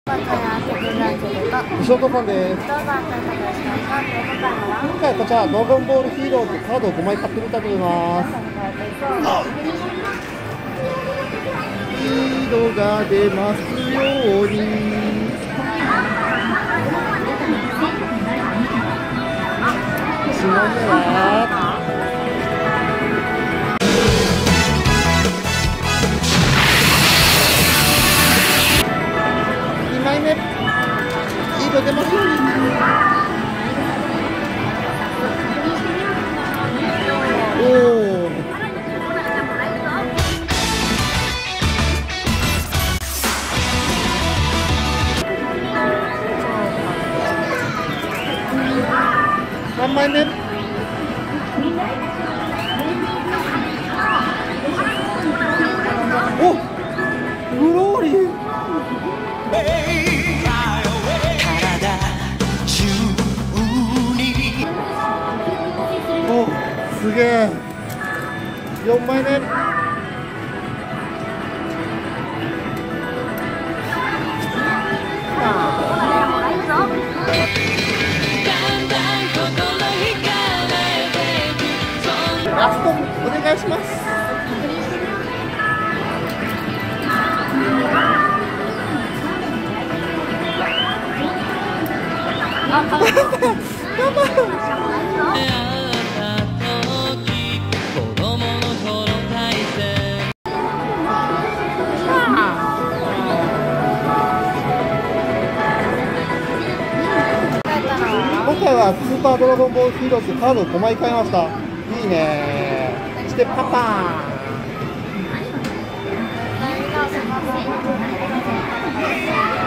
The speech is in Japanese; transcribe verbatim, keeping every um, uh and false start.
今回はケブランジェルと石本さんです。 どうぞお願いします。今回は今回こちらドラゴンボールヒーローズカードをごまい買ってみたいと思います。ヒーローが出ますように。いちまいめはにまいめ、ヒーロー出ますように。おお。さんまいめ。お、グローリー。お、すげえ。よんまいめ。ラストお願いします。あ、頑張る。今回はスーパードラゴンボールヒーローズカードをごまい買いました。いいねー。してパパーン。